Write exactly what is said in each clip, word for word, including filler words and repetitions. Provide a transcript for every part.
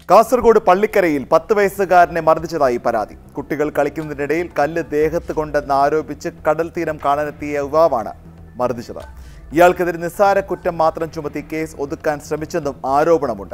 കാസർഗോഡ് പള്ളിക്കരയിൽ പത്ത് വയസ്സുകാരനെ മർദ്ദിച്ചതായി പരാതി. കുട്ടികൾ കളിക്കുന്നതിനിടയിൽ കല്ല് ദേഹത്ത് കൊണ്ടെന്ന് ആരോപിച്ച് കടൽ തീരം കാണാനെത്തിയ യുവാവാണ് മർദ്ദിച്ചത്. ഇയാൾക്കെതിരെ നിസ്സാര കുറ്റം മാത്രം ചുമത്തി കേസ് ഒതുക്കാൻ ശ്രമിച്ചെന്നും ആരോപണമുണ്ട്.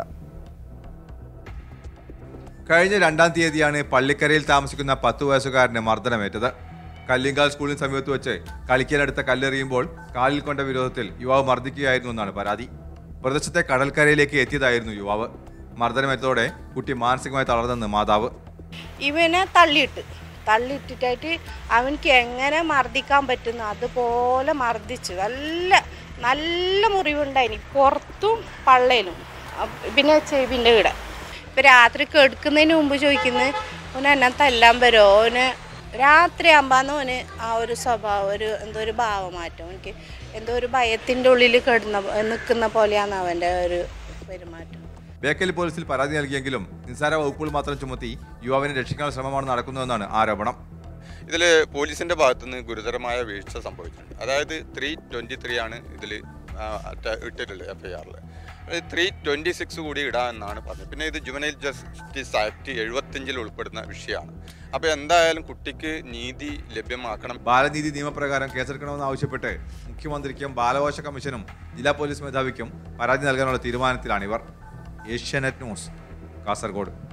കഴിഞ്ഞ രണ്ടാം തീയതിയാണ് പള്ളിക്കരയിൽ താമസിക്കുന്ന പത്ത് വയസ്സുകാരന് മർദ്ദനമേറ്റത്. കല്ലിങ്കാൽ സ്കൂളിന് സമീപത്ത് വെച്ച് കളിക്കാനെടുത്ത കല്ലെറിയുമ്പോൾ കാലിൽ കൊണ്ട വിരോധത്തിൽ യുവാവ് മർദ്ദിക്കുകയായിരുന്നു എന്നാണ് പരാതി. പ്രദേശത്തെ കടൽക്കരയിലേക്ക് എത്തിയതായിരുന്നു യുവാവ്. മർദ്ദനമേറ്റതോടെ കുട്ടി മാനസികമായി തളർന്നെന്ന് മാതാവ്. ഇവനെ തള്ളിയിട്ട് തള്ളിയിട്ടിട്ടായിട്ട് അവനക്ക് എങ്ങനെ മർദ്ദിക്കാൻ പറ്റുന്നു അതുപോലെ മർദ്ദിച്ചു. നല്ല നല്ല മുറിവുണ്ടായിന്, പുറത്തും പള്ളയിലും പിന്നെ ചെവിൻ്റെ ഇവിടെ. ഇപ്പം രാത്രി കെടുക്കുന്നതിന് മുമ്പ് ചോദിക്കുന്നത് ഓന് എന്നെ തല്ലാൻ വരുമോ, ഓന് രാത്രി ആകുമ്പോന്ന് ഓന് ആ ഒരു സ്വഭാവം, ഒരു എന്തോ ഒരു ഭാവമാറ്റം, എനിക്ക് എന്തോ ഒരു ഭയത്തിൻ്റെ ഉള്ളിൽ കിടന്ന നിൽക്കുന്ന പോലെയാണ് അവൻ്റെ ഒരു പെരുമാറ്റം. ബേക്കൽ പോലീസിൽ പരാതി നൽകിയെങ്കിലും നിസ്സാര വകുപ്പുകൾ മാത്രം ചുമത്തി യുവാവിനെ രക്ഷിക്കാനുള്ള ശ്രമമാണ് നടക്കുന്നതെന്നാണ് ആരോപണം. ഇതിൽ പോലീസിൻ്റെ ഭാഗത്തുനിന്ന് ഗുരുതരമായ വീഴ്ച സംഭവിച്ചിട്ടുണ്ട്. അതായത് ത്രീ ട്വൻറ്റി ത്രീ ആണ് ഇതിൽ ഇട്ടിട്ടുള്ളത് എഫ് ഐ ആറിൽ. ത്രീ ട്വൻറ്റി സിക്സ് കൂടി ഇടാമെന്നാണ് പറഞ്ഞത്. പിന്നെ ഇത് ജുവനൈൽ ജസ്റ്റിസ് ആക്ട് എഴുപത്തഞ്ചിൽ ഉൾപ്പെടുന്ന വിഷയമാണ്. അപ്പോൾ എന്തായാലും കുട്ടിക്ക് നീതി ലഭ്യമാക്കണം. ബാലനീതി നിയമപ്രകാരം കേസെടുക്കണമെന്ന് ആവശ്യപ്പെട്ട് മുഖ്യമന്ത്രിക്കും ബാലാവകാശ കമ്മീഷനും ജില്ലാ പോലീസ് മേധാവിക്കും പരാതി നൽകാനുള്ള തീരുമാനത്തിലാണിവർ. ഏഷ്യാനെറ്റ് ന്യൂസ്, കാസർഗോഡ്.